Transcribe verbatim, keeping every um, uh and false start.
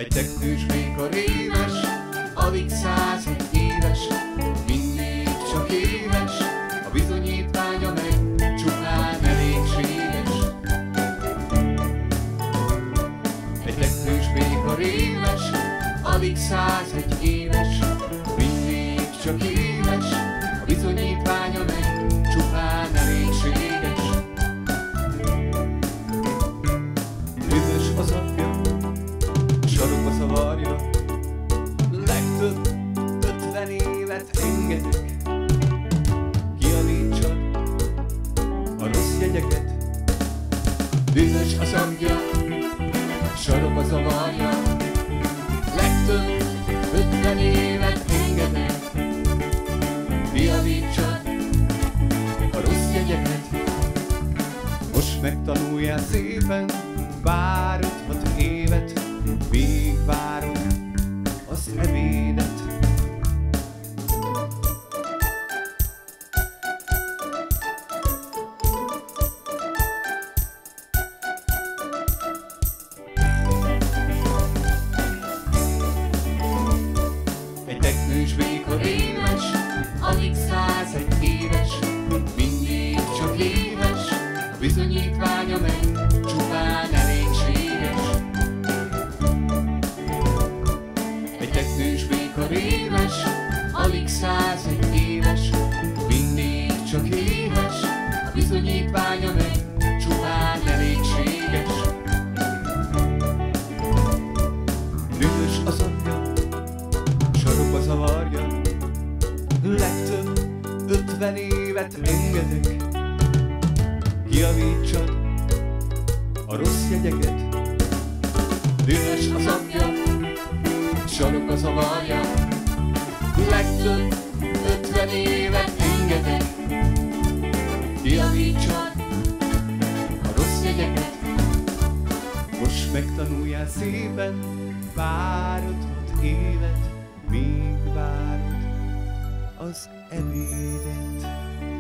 Egy teknős béka rémes, alig százegy éves, mindig csak éves, a bizonyítványa meg csupán elégséges. Egy teknős béka rémes, alig százegy éves, mindig csak éves, a bizonyítványa meg csupán elégséges. Hűvös az apja, sarokba szavarja, legtöbb ötven évet engedek, kiavítsad a rossz jegyeket. Dühös az apja, sarokba zavarja, legtöbb ötven évet engedek, kiavítsad a rossz jegyeket. Most megtanuljál szépen, várod hat évet, míg várod az ebédet. Egy teknős béka rémes, alig százegy éves, mindig csak éves, a bizonyítványa meg csupán elégséges. Egy teknős béka rémes, alig százegy éves, mindig csak éves, a bizonyítványa meg csupán elégséges. Dühös az apja, sarokba zavarja, legtöbb ötven évet engedek, kiavítsad a rossz jegyeket. Dühös az apja, sarokba zavarja, legtöbb ötven évet engedek, kiavítsad a rossz jegyeket. Most megtanuljál szépen, várod hat évet, míg várod az ebédet.